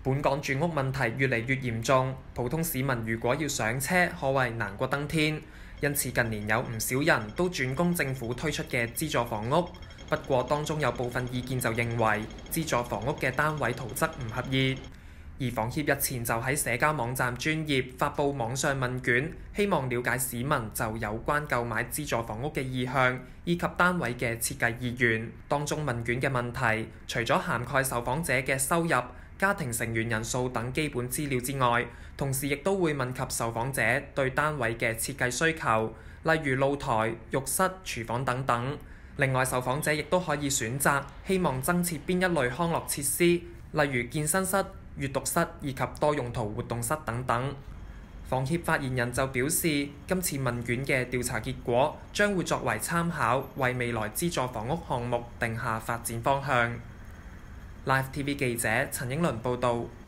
本港住屋問題越嚟越嚴重，普通市民如果要上車，可謂難過登天。因此近年有唔少人都轉攻政府推出嘅資助房屋。不過當中有部分意見就認為，資助房屋嘅單位圖則唔合意。而房協日前就喺社交網站專頁發布網上問卷，希望了解市民就有關購買資助房屋嘅意向，以及單位嘅設計意願。當中問卷嘅問題，除咗涵蓋受訪者嘅收入、家庭成員人數等基本資料之外，同時亦都會問及受訪者對單位嘅設計需求，例如露台、浴室、廚房等等。另外，受訪者亦都可以選擇希望增設邊一類康樂設施，例如健身室、閱讀室以及多用途活動室等等。房協發言人就表示，今次問卷嘅調查結果將會作為參考，為未來資助房屋項目定下發展方向。Live TV 記者陳英倫報導。